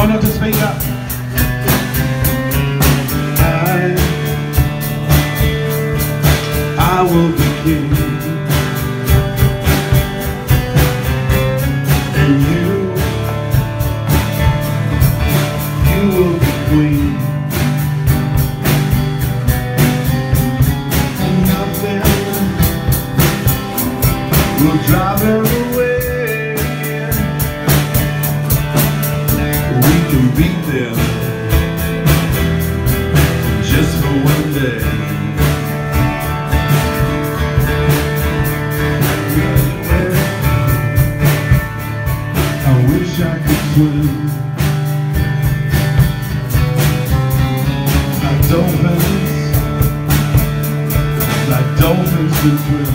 not to speak up. I will be king, and you will be queen, and nothing will drive her away. We can beat them just for one day. I wish I could swim like dolphins do swim,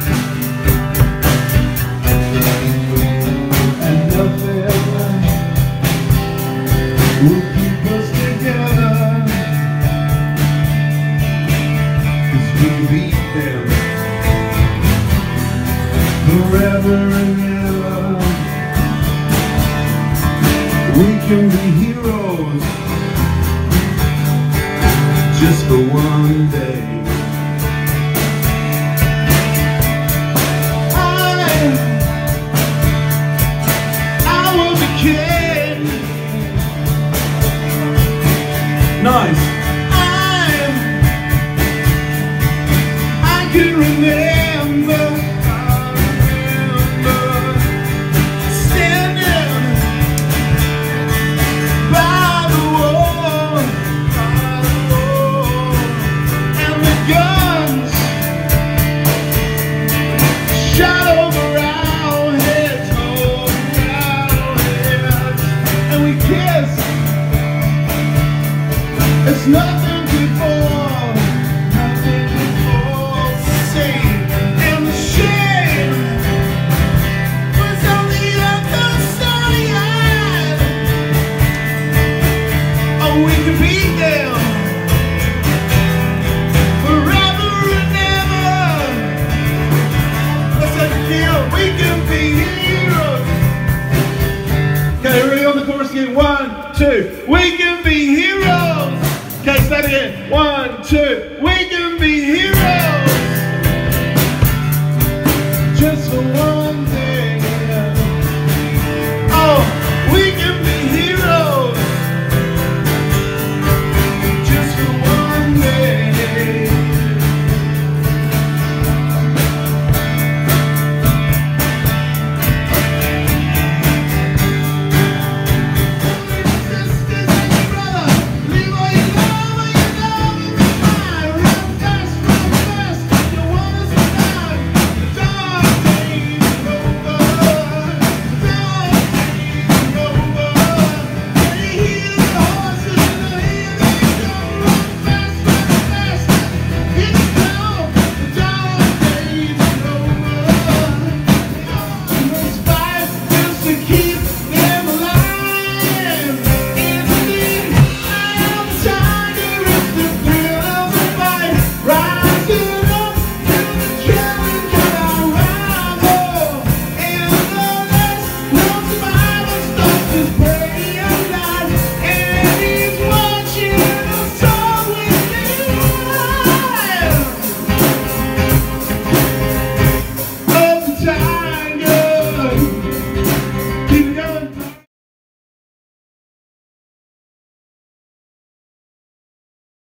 and nothing will keep us together, 'cause we beat them forever and ever. We can be heroes just for one day. I will be king. Nice. I can remember standing by the wall, and the guns shot over our heads, and we kissed. It's nothing before, see, and the shame was on the other side. Oh, we can beat them forever and ever. Let's have a deal. We can be heroes. Okay, ready on the chorus again. 1, 2. We can be heroes. Okay, say it again. 1, 2.